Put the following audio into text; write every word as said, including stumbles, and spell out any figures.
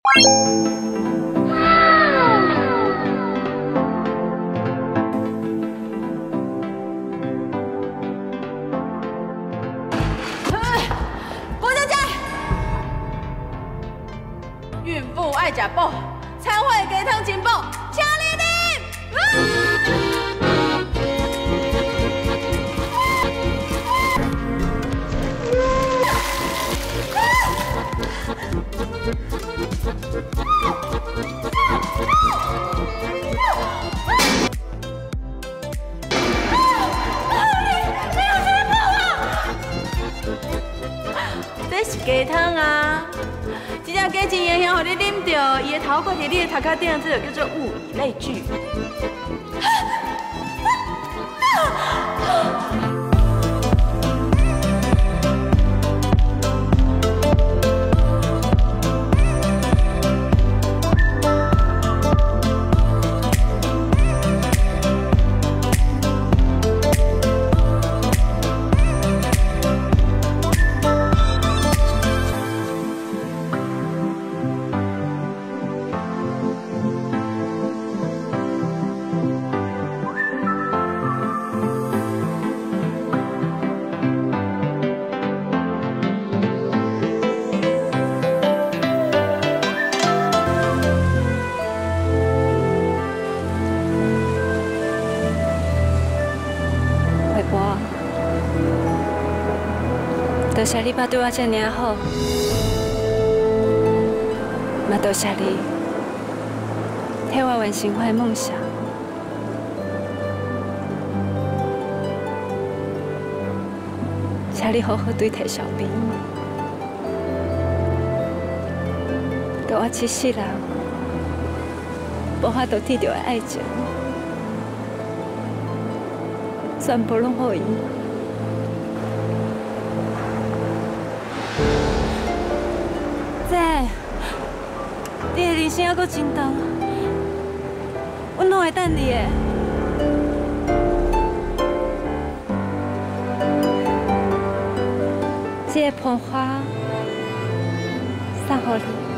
郭小姐，孕妇爱食补，餐会鸡汤真补，请你啉。这是鸡汤啊！这只鸡真会香，互你啉着，伊的头壳伫你的头壳顶，这就叫做物以类聚。多谢你爸对我这么好，嘛多谢你替我完成我的梦想。请你好好对待小兵，对我一世人无法度得到的爱情，全部拢予伊。 姐，你的人生还阁真长，我拢会等你的。这个捧花送给你。